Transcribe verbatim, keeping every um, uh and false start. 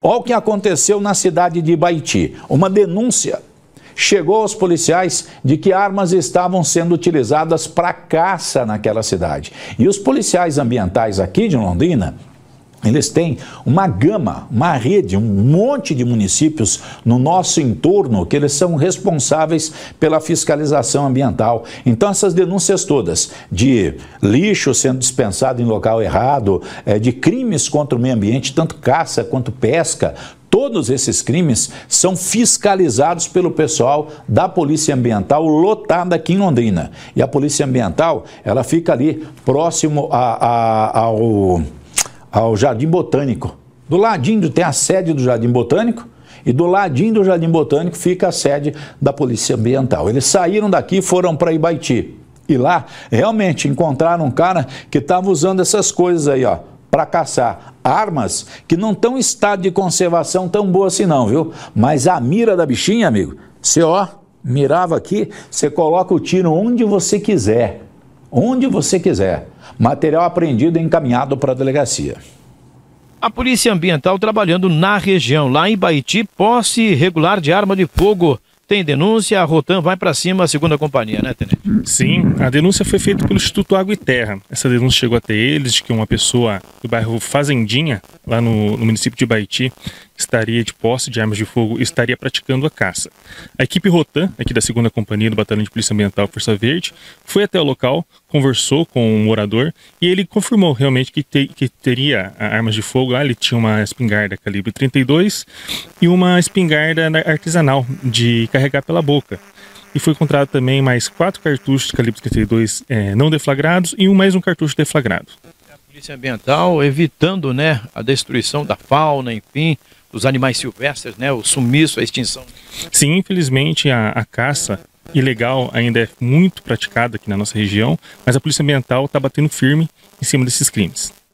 Olha o que aconteceu na cidade de Ibaiti. Uma denúncia chegou aos policiais de que armas estavam sendo utilizadas para caça naquela cidade. E os policiais ambientais aqui de Londrina, eles têm uma gama, uma rede, um monte de municípios no nosso entorno que eles são responsáveis pela fiscalização ambiental. Então essas denúncias todas de lixo sendo dispensado em local errado, de crimes contra o meio ambiente, tanto caça quanto pesca, todos esses crimes são fiscalizados pelo pessoal da Polícia Ambiental lotada aqui em Londrina. E a Polícia Ambiental, ela fica ali próximo a, a, ao... ao Jardim Botânico. Do ladinho tem a sede do Jardim Botânico e do ladinho do Jardim Botânico fica a sede da Polícia Ambiental. Eles saíram daqui e foram para Ibaiti. E lá, realmente, encontraram um cara que estava usando essas coisas aí, ó, para caçar. Armas que não estão em estado de conservação tão boa assim não, viu? Mas a mira da bichinha, amigo, você, ó, mirava aqui, você coloca o tiro onde você quiser. Onde você quiser. Material apreendido e encaminhado para a delegacia. A Polícia Ambiental trabalhando na região, lá em Ibaiti, posse irregular de arma de fogo. Tem denúncia, a Rotan vai para cima, a segunda companhia, né, Tenente? Sim, a denúncia foi feita pelo Instituto Água e Terra. Essa denúncia chegou até eles de que uma pessoa do bairro Fazendinha, lá no, no município de Ibaiti, estaria de posse de armas de fogo e estaria praticando a caça. A equipe Rotan, aqui da segunda companhia do Batalhão de Polícia Ambiental Força Verde, foi até o local, conversou com o morador e ele confirmou realmente que, te, que teria armas de fogo lá. Ele tinha uma espingarda calibre trinta e dois e uma espingarda artesanal de carregar pela boca. E foi encontrado também mais quatro cartuchos de calibre trinta e dois é, não deflagrados e um, mais um cartucho deflagrado. A Polícia Ambiental evitando, né, a destruição da fauna, enfim, dos animais silvestres, né, o sumiço, a extinção. Sim, infelizmente a, a caça ilegal ainda é muito praticada aqui na nossa região, mas a Polícia Ambiental está batendo firme em cima desses crimes.